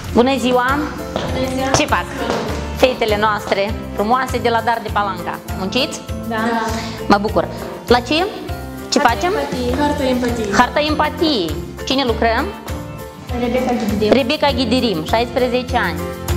Bună ziua! Bună ziua! Ce fac? Fetele noastre frumoase de la Dar de Palanca. Munciți? Da. Mă bucur. La ce? Ce facem? Harta empatiei. Harta empatiei. Cine lucrăm? Rebecca Ghidirim, 16 ani.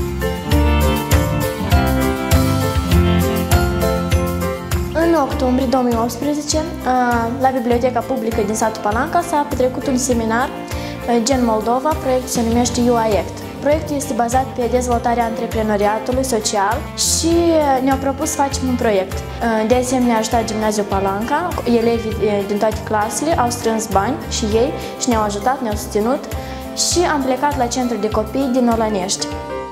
În octombrie 2018, la Biblioteca Publică din satul Palanca s-a petrecut un seminar Gen Moldova, proiectul se numește UIACT. Proiectul este bazat pe dezvoltarea antreprenoriatului social și ne-au propus să facem un proiect. De asemenea, ne-a ajutat Gimnaziul Palanca, elevii din toate clasele au strâns bani și ei și ne-au ajutat, ne-au susținut și am plecat la centrul de copii din Olănești.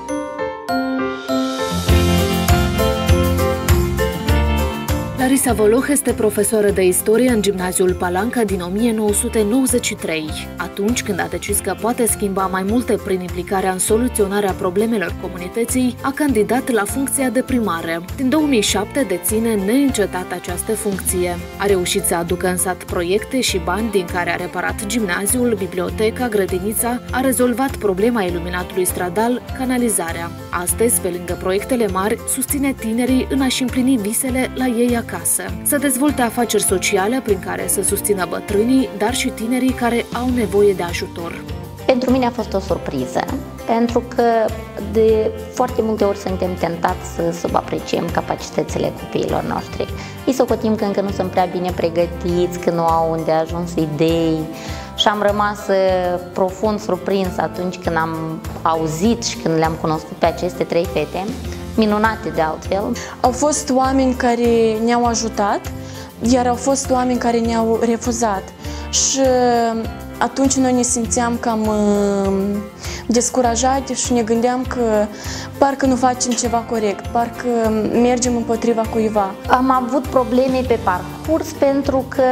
Larisa Voloh este profesoră de istorie în Gimnaziul Palanca din 1993. Atunci când a decis că poate schimba mai multe prin implicarea în soluționarea problemelor comunității, a candidat la funcția de primară. Din 2007 deține neîncetat această funcție. A reușit să aducă în sat proiecte și bani din care a reparat gimnaziul, biblioteca, grădinița, a rezolvat problema iluminatului stradal, canalizarea. Astăzi, pe lângă proiectele mari, susține tinerii în a-și împlini visele la ei acasă. Să dezvolte afaceri sociale prin care să susțină bătrânii, dar și tinerii care au nevoie de ajutor. Pentru mine a fost o surpriză, pentru că de foarte multe ori suntem tentați să subapreciem capacitățile copiilor noștri. Îi socotim că încă nu sunt prea bine pregătiți, că nu au unde ajuns idei și am rămas profund surprins atunci când am auzit și când le-am cunoscut pe aceste trei fete, minunate de altfel. Au fost oameni care ne-au ajutat, iar au fost oameni care ne-au refuzat. Și atunci noi ne simțeam cam descurajate și ne gândeam că parcă nu facem ceva corect, parcă mergem împotriva cuiva. Am avut probleme pe parcurs pentru că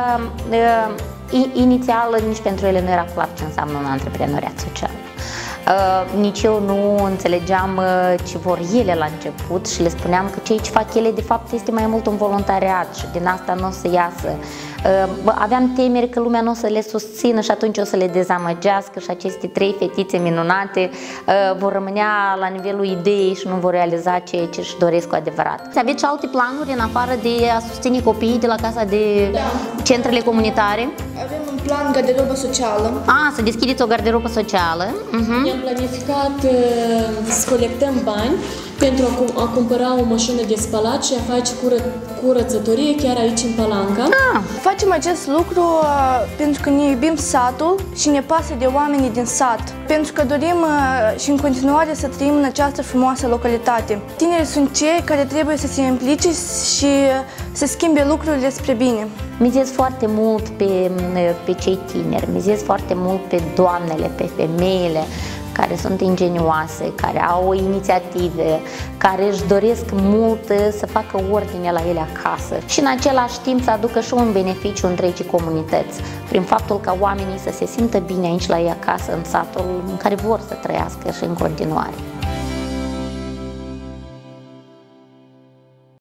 inițial nici pentru ele nu era clar ce înseamnă un antreprenoriat social. Nici eu nu înțelegeam ce vor ele la început și le spuneam că ceea ce fac ele de fapt este mai mult un voluntariat și din asta nu o să iasă. Aveam temeri că lumea nu o să le susțină și atunci o să le dezamăgească și aceste trei fetițe minunate vor rămânea la nivelul ideii și nu vor realiza ceea ce își doresc cu adevărat. Aveți și alte planuri în afară de a susține copiii de la casa de centrele comunitare? Avem un plan garderobă socială. Să deschideți o garderobă socială. Ne-am planificat să colectăm bani pentru a cumpăra o mașină de spălat și a face curățătorie chiar aici în Palanca. Facem acest lucru pentru că ne iubim satul și ne pasă de oamenii din sat. Pentru că dorim și în continuare să trăim în această frumoasă localitate. Tinerii sunt cei care trebuie să se implice și să schimbe lucrurile spre bine. Mizez foarte mult pe cei tineri, mizez foarte mult pe doamnele, pe femeile care sunt ingenioase, care au inițiative, care își doresc mult să facă ordine la ele acasă și în același timp să aducă și un beneficiu întregii comunități, prin faptul ca oamenii să se simtă bine aici la ei acasă, în satul în care vor să trăiască și în continuare.